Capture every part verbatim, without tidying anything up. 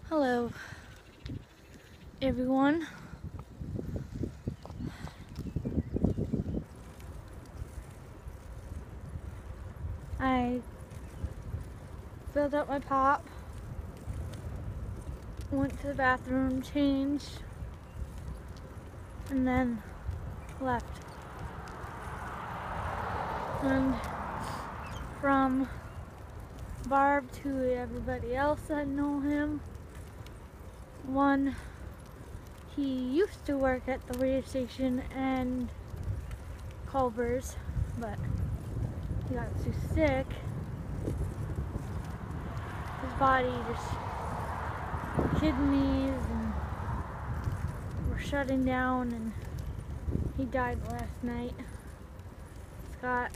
Hello, everyone. I filled up my pop, went to the bathroom, changed, and then left. And from Barb to everybody else that know him, one, he used to work at the radio station and Culver's, but he got too sick. His body just, kidneys and were shutting down, and he died last night. Scott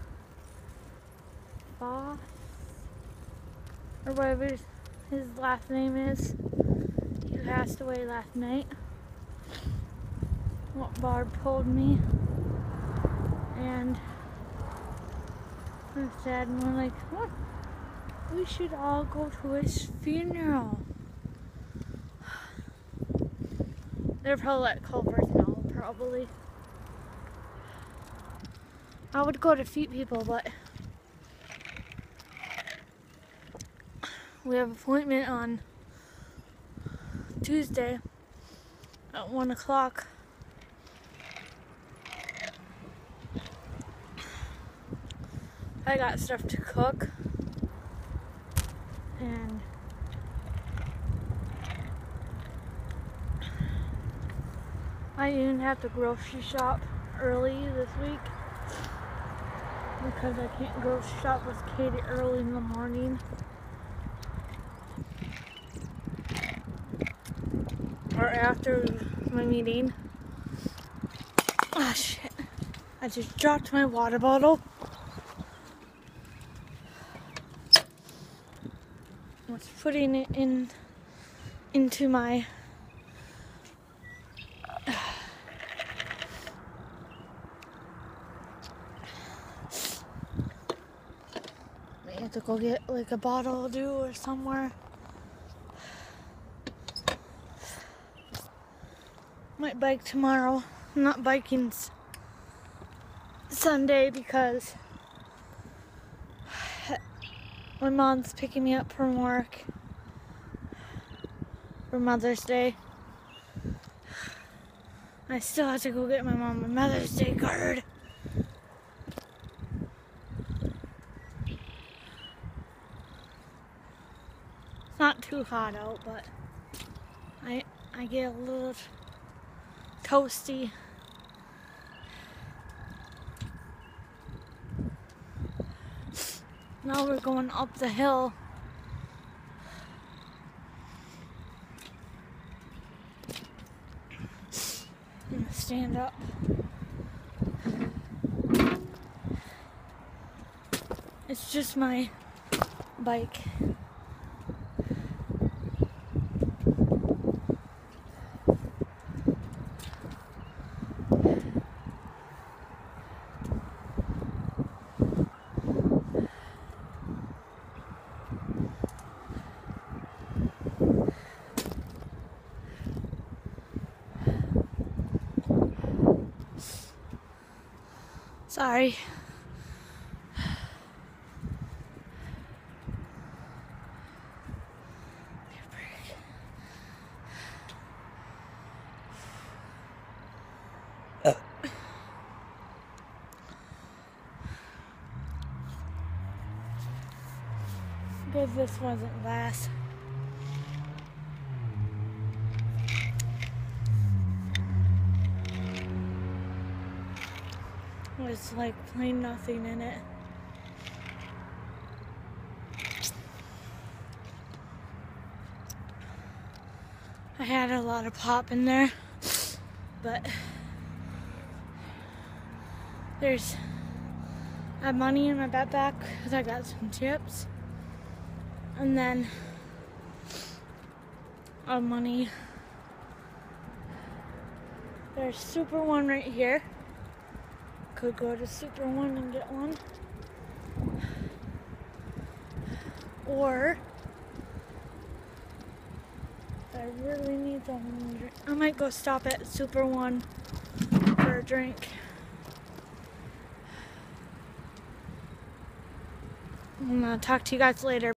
Foss, or whatever his last name is. He passed away last night. What Barb told me. And I'm sad, and we're like, what? We should all go to his funeral. They're probably at Culver's now, probably. I would go to Feet People, but we have an appointment on Tuesday at one o'clock. I got stuff to cook, and I even have to grocery shop early this week because I can't grocery shop with Katie early in the morning. Or after my meeting. Ah, shit. I just dropped my water bottle. I was putting it in into my I have to go get like a bottle of dew or somewhere. Might bike tomorrow. I'm not biking Sunday because my mom's picking me up from work for Mother's Day. I still have to go get my mom a Mother's Day card. It's not too hot out, but I I get a little toasty. Now we're going up the hill. I'm gonna stand up. It's just my bike. Sorry. Because this wasn't glass. It was like plain nothing in it. I had a lot of pop in there, but there's I have money in my backpack because I got some chips, and then I have money. There's Super One right here. Could go to Super One and get one. Or really need some drink. I might go stop at Super One for a drink. I'm gonna talk to you guys later.